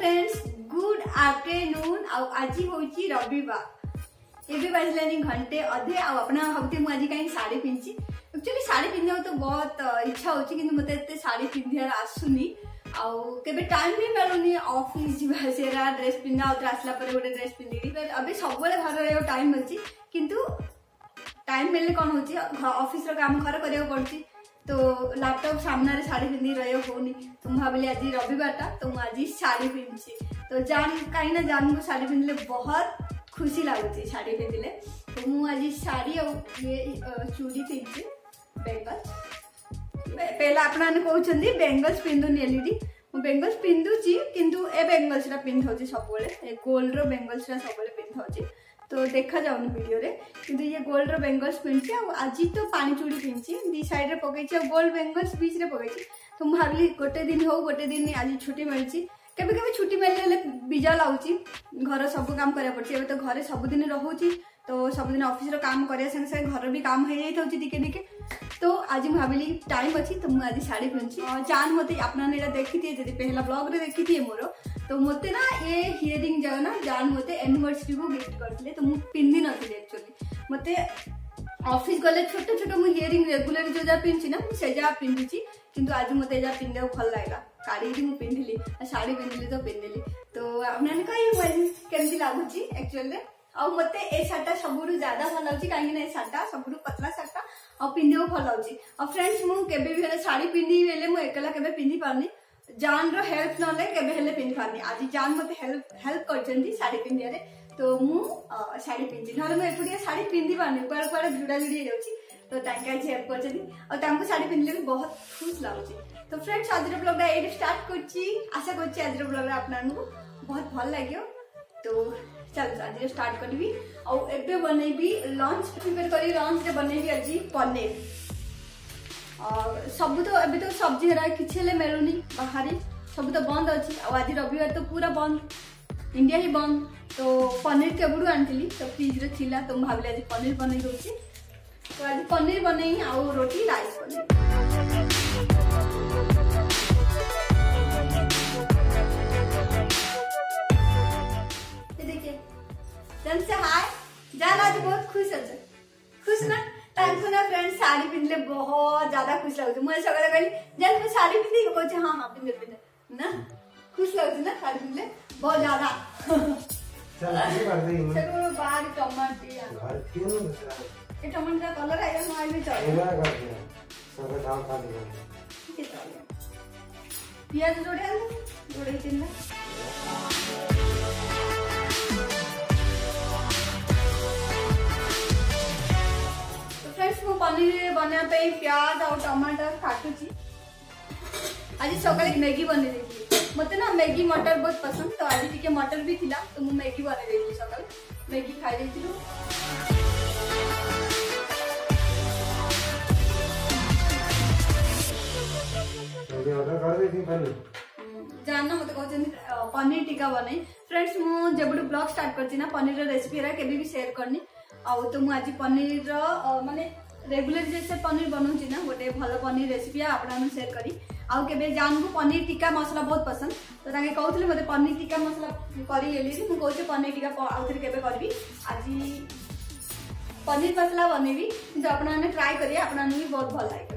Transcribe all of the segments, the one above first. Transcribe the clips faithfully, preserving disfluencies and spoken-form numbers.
Friends good afternoon आज हूँ रविवार एवं बाजलानी घंटे अधे आपना भावते मुझे कहीं साड़ी पिंधि एक्चुअली साड़ी पिंधा तो बहुत इच्छा होची कि मत साड़ी पिंधार आसुनी आबे टाइम भी मिलूनी ऑफिस जावा ड्रेस पिंधा आसला गोटे ड्रेस पिंधि अभी सब घर टाइम अच्छी किंतु टाइम मिलने कौन हो ऑफिस काम घर करा पड़ी तो लैपटॉप सामने साड़ी पिंधि रही तो मुझे भाविली आज रविवार टा तो मुझे आज साड़ी पिंधि तो जान कहीं जान को साड़ी पिंधले बहुत खुशी लगुच साड़ी पिंधले तो मुझे आज साड़ी और ये चूड़ी पिंधि बेंगल्स पहला अपना कहते बेंगल्स पिंधुनी एलईडी बेंगल्स पिंधुची किंतु ए बेंगल्स पिंधे सब गोल्ड रो बेंगल्स सब पिंधे तो देखा जाऊनी वीडियो रे किंतु ये गोल्ड रो बेंगल्स पिंधि आज तो पानी चूड़ी पिंधि दी साइड रे पकई गोल्ड बेंगल्स बीच रे पकई तो मुझे भाविली गोटे दिन हो गोटे दिन आज छुट्टी मिली केबे केबे छुट्टी मिलले बिजा लाउची घर सब काम करा पड़छि एबे तो घरे सब दिन रहउची तो सब दिन ऑफिस रो काम करे संगे संगे घर भी काम हो जाई थउची दिके दिके तो आज मुझे भाविली टाइम अच्छी तो मुझे आज साड़ी पिंधि जान मते आपना नेला देखि थी जदी पहला ब्लॉग रे देखि थी मोर तो मते ना ये हियरिंग जगह ना जान मते एनिवर्सरी को गिफ्ट करथिले तो मु पिंधि नथिले एक्चुअली मते ऑफिस गले छोट छोट मु हियरिंग रेगुलर जो जा पिंधि ना से जा पिंधुची किंतु आज मते जा पिंधे भल लागला काड़ी मु पिंधिली साड़ी पिंधिली तो पिंधिली तो आपने कही केमती लगुची एक्चुअली आ मते ए साटा सबुरु ज्यादा भल लाଗୁची काहे ना ए साटा सबुरु पतला साटा आ पिंधियो भल लाଗୁची आ फ्रेंड्स मु केबे भी साड़ी पिंधि बेले मु एकला केबे पिंधि पारनी जान रो हेल्प नले केबे हेले पिंधि पारनी आज जान मते हेल्प हेल्प करचंदी साड़ी पिंधिया रे तो मु साड़ी पिंधि नले मु एपुडिया साड़ी पिंधि पारनी कुआर कुआर जुड़ा जुड़ी जाउची तो तांका हेल्प करचंदी और तांको साड़ी पिंधले भी बहुत खुश लाଗୁची तो फ्रेंड्स आज रो ब्लॉग एडी स्टार्ट करची आशा करची आज रो ब्लॉग आपनानु बहुत भल लागियो तो चल आज स्टार्ट करबी और एबे बनेबी लंच प्रिपेयर करी लंच रे बनेबी आज पनीर और सब तो अभी तो सब्जी हरा किछि ले मेलुनी बाहर सब तो बंद अच्छी और आज रविवार तो पूरा बंद इंडिया ही बंद तो पनीर केबुडू आनथिली तो फ्रिज रे थिला तो भाबिले आज पनीर बनै दोची तो आज पनीर बनै आ रोटी राइस बनै से हाय जान आज बहुत खुश है खुश ना तांको ना फ्रेंड साड़ी पिंधले बहुत ज्यादा खुश लागु मुझे सगळे कहली जान तू साड़ी पिंधि को छ हां हां पिंधे पिंधे ना खुश लागु ना साड़ी पिंधले बहुत ज्यादा चल आगे बढ़ गई मैं चलो बाहर टमाटर घर क्यों ये टमाटर का कलर आया मैं भी चाहिए पूरा कर दिया सब दाल खा लिया ठीक है प्याज जोड़े जोड़े चिन्ह पनीर बनाने प्याज और टमाटर काटुची आज सकाଳେ मैगी बने देती मते ना मैगी मटर बहुत पसंद तो आज टिके मटर भी थिला तो मु मैगी बने देली सकाଳେ मैगी खाई देतिलु मैगी ऑर्डर कर देती पनीर जानना मते कहछन पनीर टिक्का बने फ्रेंड्स मु जेबडू ब्लॉग स्टार्ट करछि ना पनीर रो रेसिपी रा केबे भी शेयर करनी आ तो मु आज पनीर रो माने रेगुलर जैसे पनीर बनाऊँ ना गोटे भल पनीर रेसिपी आपन शेयर करी आउ के जान को पनीर टिक्का मसला बहुत पसंद तो ताके कहउथले मते पनीर टिक्का मसला करी एली मु कहउछे पनीर टिक्का आउ थरे केबे करबी आज पनीर मसला बनेबी किंतु आपन ने ट्राई करिए आपन भी बहुत भल लागे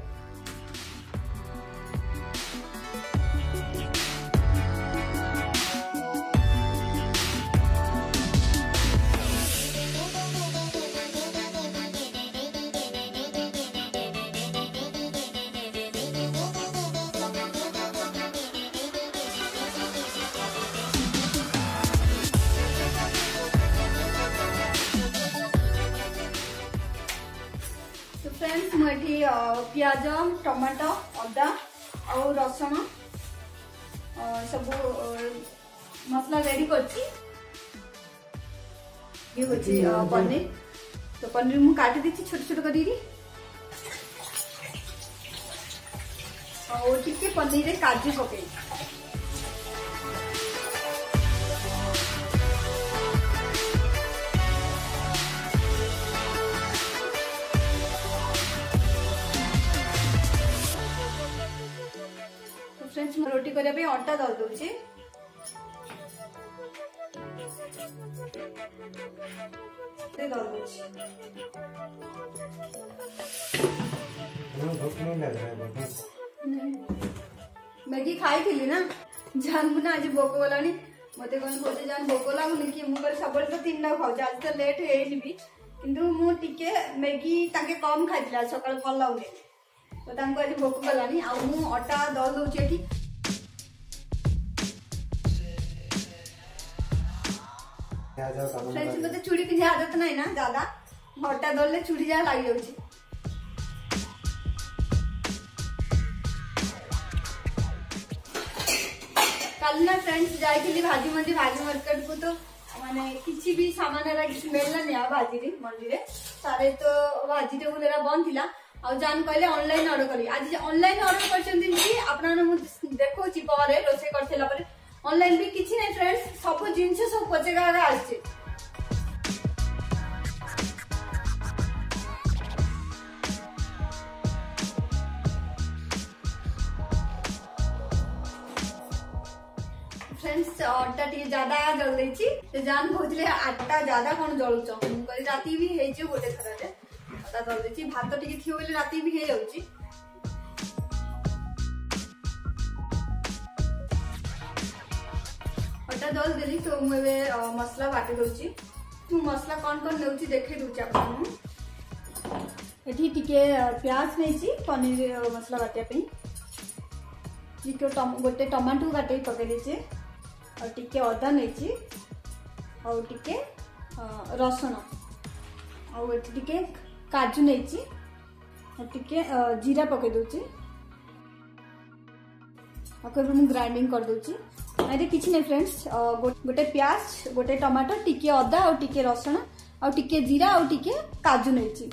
फ्रेंड्स मुझे प्याज टमाटो अदा और रसुण सब मसला रेडी करछि ये होछि पनीर तो पनीर मु काटी देछि छोट छोट करी और टिके पनीर रे काजू पके फ्रेंड्स रोटी करने आटा दल दूचे मैगी खाई थी ना जान ना आज भोक गलानी मत कौन कहे जान भोक लगुनि कि मुझे सब तो तीन टा खाऊ आज तो लेट है किंतु मु टिके मैगी ताके कम खाइला सकाळ भल लगुनि तो तांको आज भोक गलानी आ मु अटा दल दउची एठी फ्रेंड्स मते चूड़ी पिंधे आदत नहीं ना ज्यादा अटा दलले चूड़ी जा लाग जाउची कल ना फ्रेंड्स जाइली भाजी मंडी भाजी मार्केट को तो माने किसी भी सामान किसी मिलना नहीं भाजी रे मंडी रे सारे तो भाजी टेबुल एरा बंद थिला आ जान कहले ऑनलाइन ऑर्डर करी आज ऑनलाइन ऑर्डर करछन कि आपना मु देखो छि पारे रोसे करथला पारे ऑनलाइन भी किसी नहीं फ्रेंड्स सब जिनसे सब पचेगा आछे फ्रेंड्स अटा टी ज्यादा जल देछि ते जान कहले आटा ज्यादा कोन जळुछ मु कहि राती भी हे जे गोटे थरा रे अटा जल देछि भात टी थियो बेले राती भी हे जाउछि अटा जल देली तो मु एबे मसला बाटे दउछि तू मसला कोन कोन नेउछि देखे दउछि आपन एठी टिके प्याज नेछि पनीर मसला बाटे पे टिके गोटे टमाटो काटे पके देछि और टिके अदा नेछि और टिके रसुण और एठी टिके काजू नेछि और टिके जीरा पके दउछि आकर मु ग्राइंडिंग कर दउछि अरे किछि नै फ्रेंड्स गोटे प्याज गोटे टमाटो टिके अदा और टिके रसुण और टिके जीरा और टिके काजू नेछि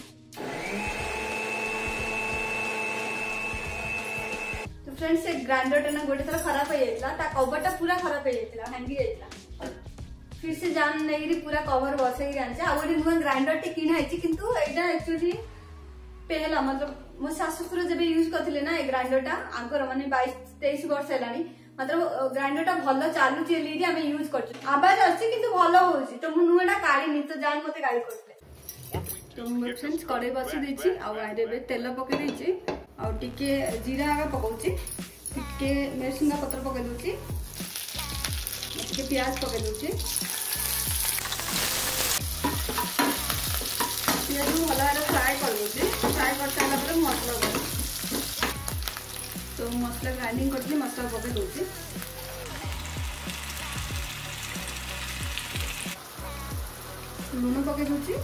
फ्रेंड्स ग्राइंडर ना गोटे थर खराब हो जाता ता कवरटा पूरा खराब हो जाता भांगी जाता फिर से जान नहीं पूरा कवर बसई जान आ गोटे नुआ ग्राइंडर टे किना है किंतु एटा एक्चुअली पहला मतलब मो सासुसुर जब यूज करथिले ना ए ग्राइंडर टा आंकर माने बाईस तेईस वर्ष हेलानी मतलब ग्राइंडर टा भलो चालू चली आम यूज कर आवाज अच्छी किंतु भलो होची तो मु नुआटा काढिनी तो जान मते गाइड करथिले तो मु फ्रेंड्स कड़े बसी देछि आ आइरे तेल पके देछि और टिके जीरा आगा पकाउछि टिके मेरसिंगा पत्र पके दउछि टिके प्याज पके दउछि प्याज को भला फ्राई कर दउछि फ्राई कर सारा पर मसला दउ तो मसला ग्राइंडिंग करछि मसला पके दउछि लूण पके दउछि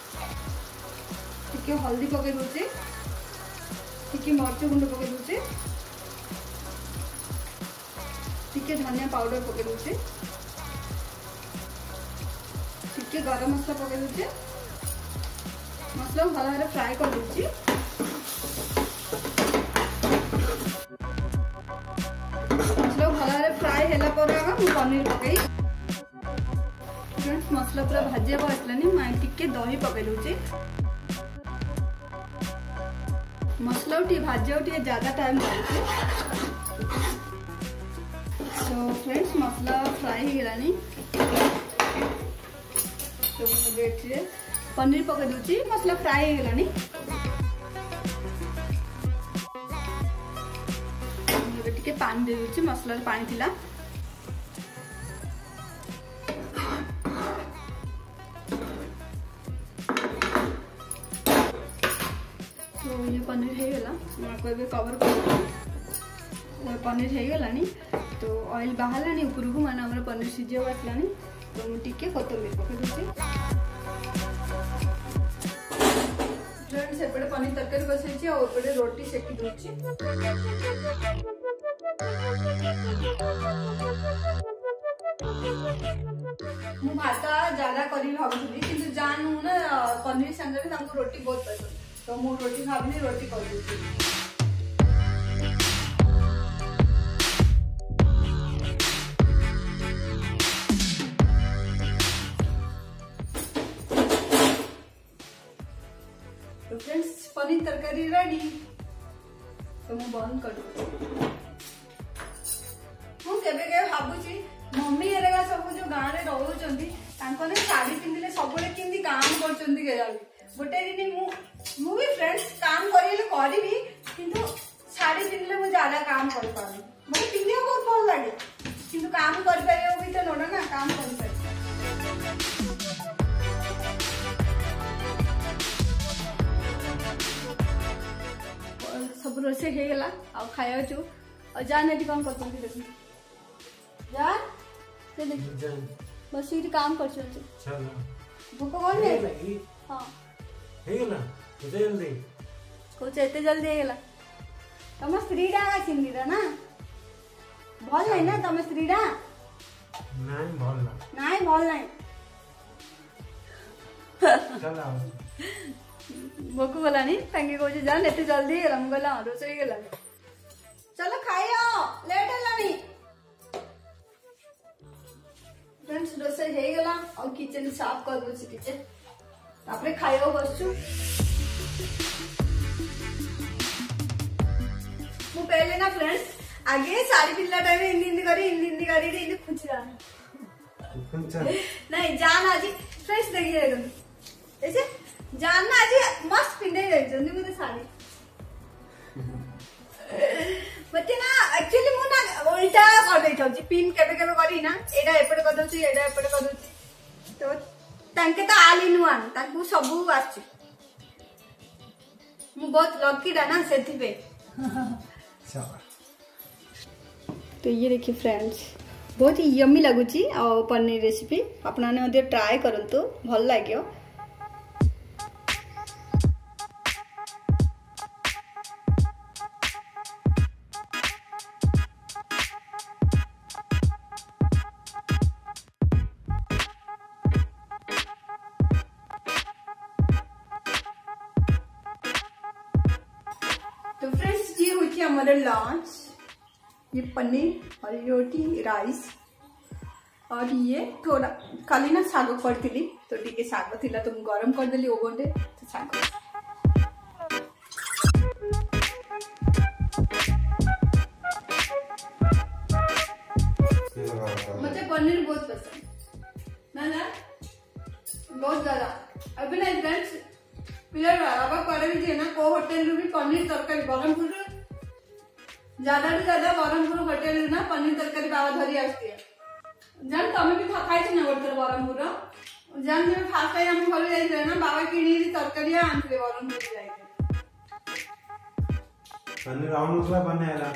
टिके हल्दी पके दउछि टिके मर्च गुंड पके दउछि टिके धनिया पाउडर पके दउछि टिके गरम मसला पके दउछि मसला भला भारे फ्राई कर दउछि मसला भला भारे फ्राई हैला पर आगा मु पनीर पकेई फ्रेंड्स मसला पूरा भाजिया बसलानी मैं टिके दही पके दउछि मसला टी भाजिया टी ज्यादा टाइम लगुचे तो फ्रेंड्स मसला फ्राई हो गलानी तो मुझे पनीर पके दूची मसला फ्राई हो गलानी टिके पानी दे दूची मसला पानी थिला तो ये पनीर है गला कोई भी कवर कर पनीर है गलानी तो ऑयल बाहरलानी ऊपर को माने हमर पनीर सिझे आसलानी तो मु टिके कोतंबीर पके दूची फ्रेंड्स एपटे पनीर तरकारी बसैछि और एपटे रोटी सेकी दूची मु भात ज्यादा करी भाबुली किंतु जानू ना पनीर संगे हमको रोटी बहुत पसंद तो मु रोटी भाबनी रोटी कर दूची तो फ्रेंड्स पनीर तरकारी रेडी तो मु बंद कर दूची मु केबे के भाबुची मम्मी एरेगा सब जो गाँव में रोचंती शाढ़ी पिंधिले सब केमती काम कर गोटे दिन मु भी फ्रेंड्स काम करी किंतु शाढ़ी पिंधिले मुझे ज्यादा काम कर पानी मतलब पिंधिया बहुत भल लगे किंतु काम कर भी तो नोड़ा ना काम कर सब रोसे हो गला आ खाया छु और जान एटी काम करते देख जान बस ये काम कर भूक कौन है हाँ जल्दी कौच एते जल्दी हो गला तुम स्त्री डा चिन्ह ना भल नहीं ना तुम स्त्री डा नहीं भल ना नहीं भल नहीं चला भोक गलानी तांगे कौच जान एते जल्दी गला मु गला रोसे गला चलो खाइयो लेट हलानी फ्रेंड्स रोसे हे गला और किचन साफ कर दो किचन तापरे खाइयो बसछु मु पहले ना फ्रेंड्स आगे साड़ी पिल्ला टाइम हिंदी हिंदी करी हिंदी हिंदी करी हिंदी खुचरा नहीं जान आज फ्रेंड्स देखिए तुम ऐसे जान ना आज मस्त पिंडे रही जंदी मुझे साड़ी मते ना एक्चुअली मु ना उल्टा कर देई थाउ पिन केबे केबे करी ना एडा एपड कर दउची एडा एपड कर दउची तो तांके तो आल इन वन ताकू सबू आछि मु बहुत लकी डा ना सेथि पे तो ये देखिए फ्रेंड्स बहुत ही यम्मी लगुची और पनीर रेसिपी अपना ने ट्राए करंतु भल लागियो तो फ्रेंड्स ये हुई हमारे लंच ये पनीर और रोटी राइस और ये थोड़ा खाली ना साग करती तो टी साग थिला तुम गरम कर देली ओवन रे तो साग मुझे पनीर बहुत पसंद ना ना बहुत ज्यादा अभी ना फ्रेंड्स पिलर बाबा करे भी ना को होटल भी पनीर तरकारी ब्रह्मपुर ज्यादा टू ज्यादा ब्रह्मपुर होटल ना पनीर तरकारी बाबा धरी आसती है जान तुम भी खाई ना गोटे ब्रह्मपुर जान जब फास्ट टाइम हम घर जाइए ना बाबा किणी तरकारी आनते ब्रह्मपुर जाइए पनीर राउंड मसला बनेला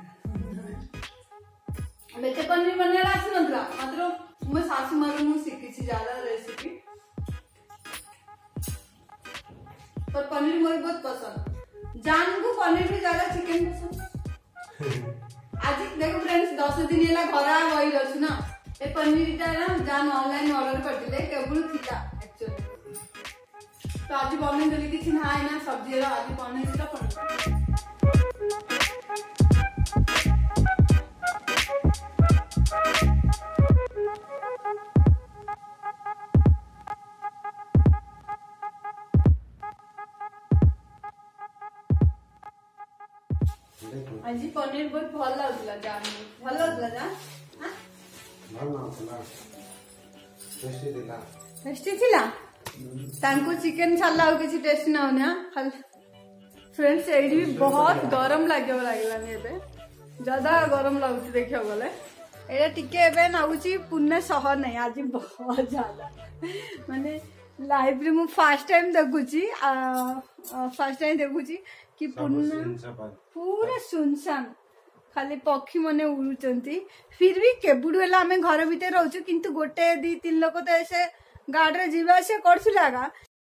बेटे पनीर बनेला आसी नतला मात्र मो सासू मारू मु शिखी ज्यादा रेसिपी पर पनीर मुझे बहुत पसंद जान को पनीर भी ज्यादा चिकन पसंद आज देखो फ्रेंड्स दस दिन है घर आ गई ना ए पनीर टा ना जान ऑनलाइन ऑर्डर करते केवल थिला एक्चुअली तो आज बने देली किछि ना है ना सब्जी रा आज बने दिला पनीर आज पनीर बहुत भल लागला जान भल लागला जा हां भल लागला टेस्टी दिला टेस्टी थिला तांको चिकन छाला हो किछि टेस्ट ना होना खाली फ्रेंड्स एडी भी बहुत गरम लागो लागला ने बे ज्यादा गरम लागुची देखियो गले एडा टिके एबे नाउची पुणे शहर नहीं आज बहुत ज्यादा माने लाइव रे मु फर्स्ट टाइम देखुची फर्स्ट टाइम देखुची कि पुणे पूरा सुनसान खाली पक्षी मने उड़ुचंती फिर भी केबुडु एला हमें घर भीतर रहउछु किंतु गोटे दी तीन लोक तो ऐसे गाड़ी रे जीवा से करछुलागा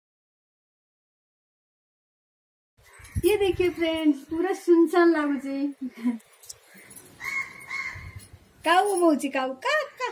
ये देखिए फ्रेंड्स पूरा सुनसान लागुची काऊ मोची काऊ का का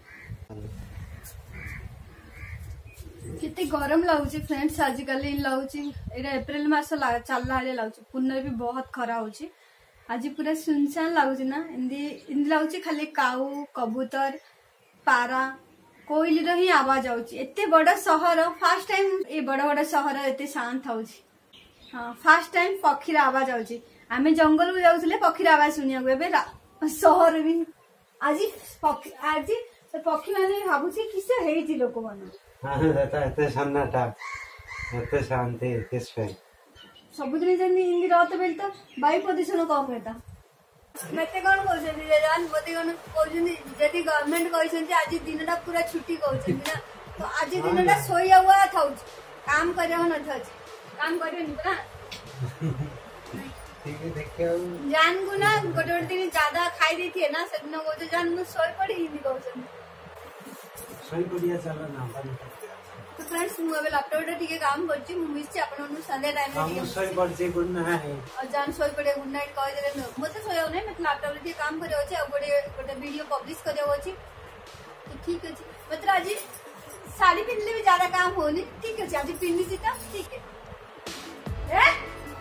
कितने गरम लगुच फ्रेंड्स आजिकल लगुच एप्रिल मस चलला लगुच पुणे भी बहुत खरा हो आज पूरा सुनसान लगुच ना इन लगुच खाली काऊ कबूतर पारा कोइल ही आवाज आते बड़ सहर फास्ट टाइम ये बड़ बड़ सहर एत शांत हो हाँ फास्ट टाइम पक्षी आवाज आम जंगल को जाऊे पक्षी आवाज शुणा सहर भी आज आज पक्षी मैंने भावुची किसे हेइची लोक माने हां एता एते सन्नाटा एते शांति किस पे सबुदिन जनी हिंदी रहत बेल तो वायु प्रदूषण कम हेता मते कोन कहउछन जे जान मते कोन कहउछन जदी गवर्नमेंट कहउछन आज दिनटा पूरा छुट्टी कहउछन ना तो आज दिनटा सोया हुआ थाउ काम करे न था काम करे न ना ठीक है देखियो जान को ना गोटे गोटे दिन ज्यादा खाई देती है ना सेदिन को तो जान सोई पड़ी हिंदी कहउछन सोई पड़िया चल ना तो फ्रेंड्स मु अबे लैपटॉप रे ठीक काम करछि मु मिस छी आपन नु संडे टाइम हम सोई पड़छि गुड नाइट और जान सोई पड़े गुड नाइट कह देले मते सोया नै मतलब लैपटॉप रे ठीक काम करे अछि और गोटे गोटे वीडियो पब्लिश करे अछि तो ठीक अछि मतलब आज साड़ी पिनले भी ज्यादा काम होनी ठीक अछि आज पिननी छी त ठीक है ए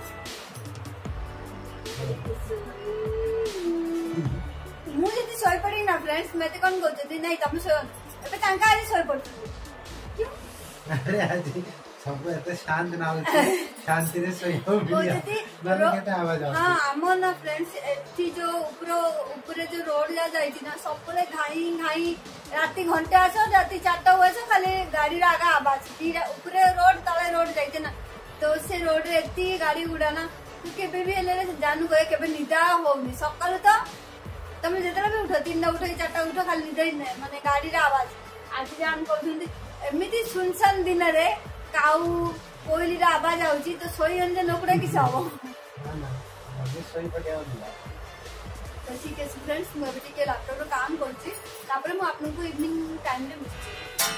मु जति सोई पड़ी ना फ्रेंड्स मते कोन कहते नै तम सोय एबे तांका आज सोई पड़ती क्यों अरे आज सब एते शांत ना होछि शांति रे सोइयो वीडियो केते आवाज आ हां हमो ना फ्रेंड्स एठी जो ऊपर ऊपर जो रोड जा जाई थी ना सबले घाई घाई राती घंटे आसो राती चारटा होइसो खाली गाड़ी रा आगा आवाज की ऊपर रोड तळे रोड जाईते ना तो से रोड रे एती गाड़ी उड़ा ना केबे भी एले जानू गए केबे निदा होनी सकाळ तो तमे जेतरा भी उठो तीन उठो चारटा उठो खाली निदा ही नै माने गाड़ी रा आवाज आज जान कहउछन एमिति सुनसान दिन रे काऊ कोइली रा आवाज आउची तो सोई अंजे नकुडा किस हबो ना ना अभी सोई पड़िया होला तो ठीक है फ्रेंड्स मु अभी के लैपटॉप रो काम करछि तापर मु आपन को इवनिंग टाइम रे मिछि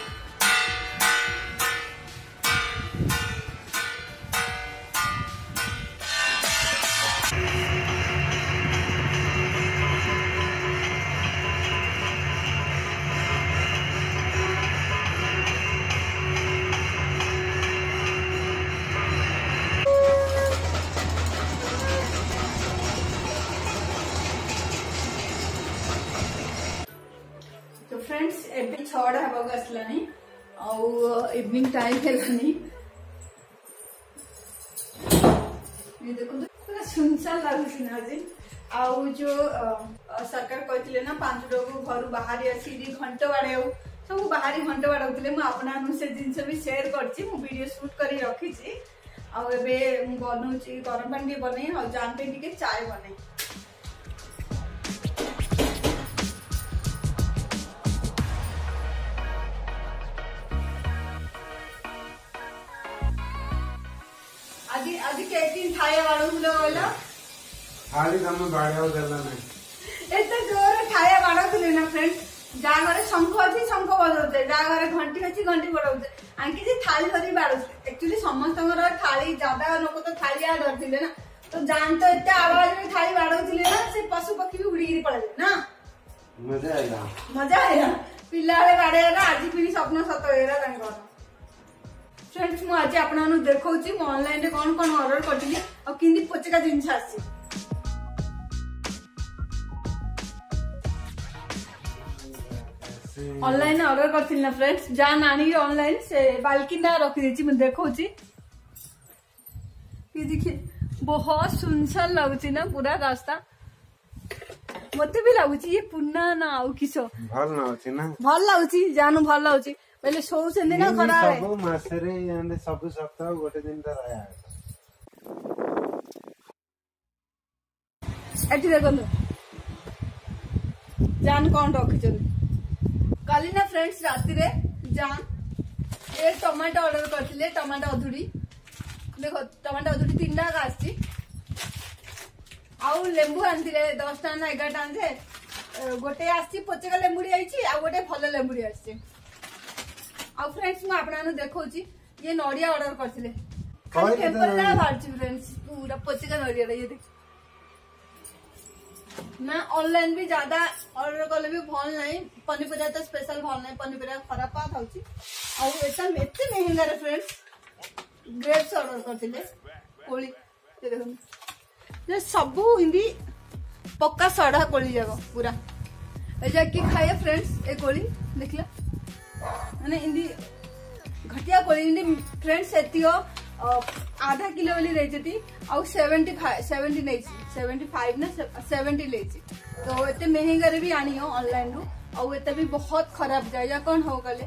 तो फ्रेंड्स एबे छड़ा हबक असलानी और इवनिंग टाइम हेलानी ये देखो पूरा सुनसान लागुछि ना जी आउ जो सरकार कहतिले ना पांच लोग घर बाहर आसी घंटा बाड़े सब बाहर घंटा बाड़ौतिले मु आपना नु से जिंस भी शेयर करछि मु वीडियो शूट करी रखी छी आ एबे मु बनौछि गरम पानी बनै और जान पे टिके चाय बनै आदि आदि के दिन थाया वालो हुलो वाला खाली हम बाड़ाओ देला नै एते जोर थाया वालो तुले ना फ्रेंड जा घरे शंख अछि शंख बजाउते जा घरे घंटी अछि घंटी बजाउते आंकी जे थाली धरी बाड़ो एक्चुअली समस्त घर थाली ज्यादा लोक तो थाली आ धरथिले ना तो जान तो एते आवाज में थाली बाड़ौतिले ना से पशु पक्षी भी उड़ी गिरी पड़ले ना मजा आइला मजा आइला पिल्लाले बाड़ेला आज पिनी स्वप्न सत हेरा तांकर फ्रेंड्स मु आज आपन नु देखौची मु ऑनलाइन रे कोन कोन ऑर्डर करथिली और किंदी पोचका जिंस आसी ऑनलाइन ऑर्डर करथिल ना फ्रेंड्स जा नानी ऑनलाइन से बाल्किना रखि देछि मु देखौची ये देखिए बहुत सुनसान लागुची ना पूरा रास्ता मते भी लागुची ये पुन्ना ना आउ किसो भल ना होची ना भल लागुची जानु भल लागुची पहले सौ से ना खरा रे सब मासरे याने सब सप्ताह गोटे दिन त रहया एठी देखो जान कौन रखि चली काली ना फ्रेंड्स राती रे जान ए टमाटो ऑर्डर करथिले टमाटो अधुरी देखो टमाटो अधुरी तीनटा आछि आउ लेंबू आनथिले दस टा ना ग्यारह टा आनथे गोटे आछि पोचका लेंबुडी आइछि आ गोटे फल लेंबुडी आछि आ फ्रेंड्स मु आपना नु देखौची ये नडिया ऑर्डर करथिले खाली पेपर ना बारछि फ्रेंड्स पूरा पोचका नडिया रे ये देख ना ऑनलाइन भी ज्यादा ऑर्डर करले भी भल नहीं पनीपरिया तो स्पेशल भल नहीं पनीपरिया खराब पा थाउची आ एटा एते महंगा रे फ्रेंड्स ग्रेप्स ऑर्डर करथिले कोली ये देखो ये सब हिंदी पक्का सड़ा कोली जागो पूरा ए जाकी खाए फ्रेंड्स ए कोली देखला माने हिंदी घटिया कोली हिंदी फ्रेंड्स एतियो आधा किलो वाली रही आउ सेवेंटी फाइव सेवेंटी नहीं सेवेंटी फाइव ना सेवेंटी ले तो एते महंगा रे भी आनी हो ऑनलाइन रु और एते भी बहुत खराब जाए या कौन हो गले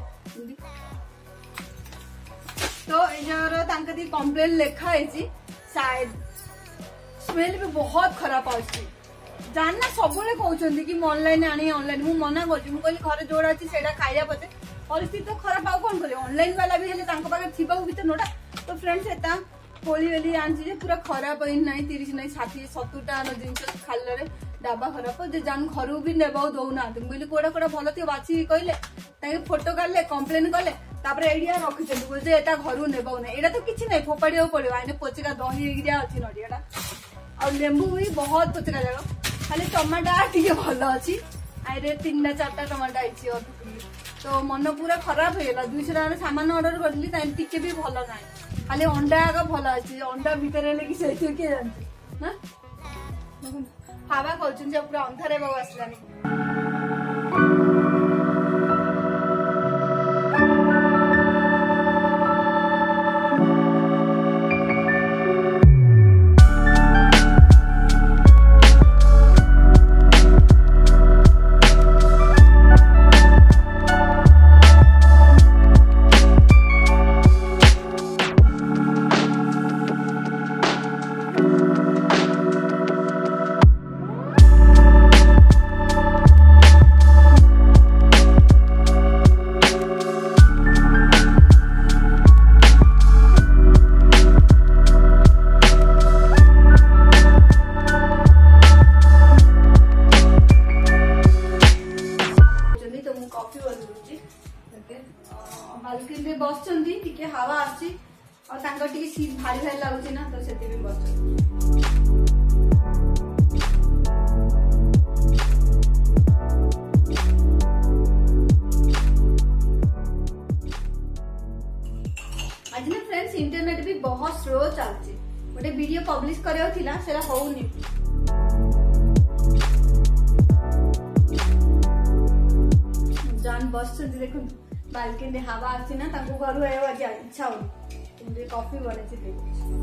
तो एजार तांका दी कंप्लेन लिखा है शायद स्मेल भी बहुत खराब आछि जानना सबले कहउछंदी कि ऑनलाइन आनी ऑनलाइन मु मना करछि मु कहली घर जोड़ा अछि सेडा खाइया पते परिस्थिति तो खराब आ कोन करे ऑनलाइन वाला भी हेले तांका पाके थिबा भी तो नोटा तो फ्रेंड्स एता होली वेली आंची जे पूरा खराब होई नाही तीस नाही साठ सत्तर टा न जिंस खाल्ले रे डाबा खराब जे जान घरु भी नेबाउ दउना तुम बोली कोडा कोडा भलो थियो बाची कहले ताके फोटो काढले कंप्लेन करले तापर एडिया रखिछन बोल जे एटा घरु नेबाउ नै एटा तो किछि नै फोपाडियो पड़ियो आने पोचका दही एगिया अछि नडियाडा आ लेंबू भी बहुत पोचका जागो खाली टमाटा टिके भलो अछि आइरे तीन ना चारटा टमाटा आइछि और तो मन पूरा खराब होइला दो सौ टाका सामान ऑर्डर करली ताई टिके भी भलो नै खाली अंडा आगा भलो अछि अंडा भीतर ले कि सेति के जानछि ना हावा कहउछन जे पूरा अंधारे बाबा आसलानी बाल्कनी बस टिके हवा आसी और तांको टिके सीट भारी भारी लागुची ना तो सेति भी बस आज ना फ्रेंड्स इंटरनेट भी बहुत स्लो चलची गोटे वीडियो पब्लिश करियो थिला सेला होउनी जान बस देखो बाल्कनी हवा आसी ना ताको घरु आयो आज इच्छा हो तुमरे कॉफी बनेछि दे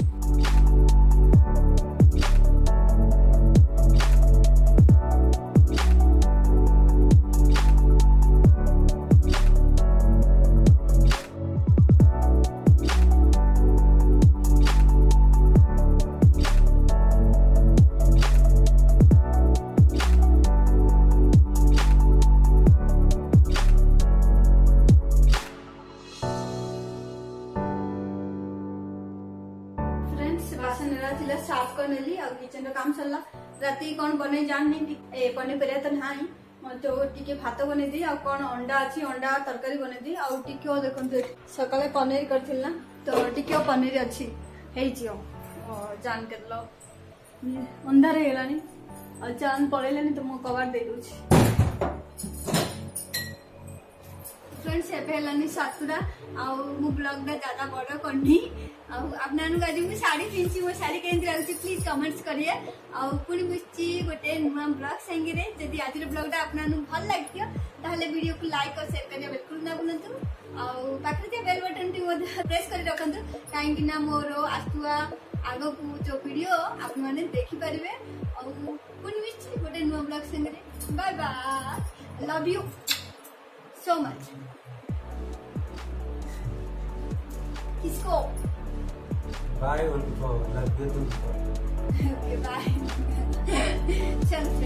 साफ कर नेली आ किचन रो काम सरला राती कोन बने जाननी ए पने परिया त नाही तो टिके भात बने दी आ कोन अंडा अछि अंडा तरकारी बने दी आ टिके देखन सकाले पनीर करथिल ना तो टिके पनीर अछि हेइ जियो जान केलो अंधार हेलानी आ जान पळेलानी तो मो कवर दे दोछि फ्रेंड्स एबे हेलानी सातुरा आ मु ब्लॉग दा ज्यादा बड़ करनी आपना आज मुझे साड़ी पिंची मो साड़ी केंद्र लाଗୁଛି प्लीज कमेंट्स करिए आ पुणी मुझी गोटे नुआ ब्लॉग संगे जदि आज ब्लॉग टा आपना भल लागियो ताहले वीडियो को लाइक और शेयर करिया बिल्कुल ना भूलंतु आ पाखरे बेल बटन टी प्रेस कर रखंतु काहे कि ना मोर आस्तुआ आगो को जो वीडियो आप माने देखि परिबे आ पुणी मुझी गोटे नुआ ब्लॉग संगे bye bye love you so much किसको Bye, उनको लग गए तुमको। Okay, bye. चल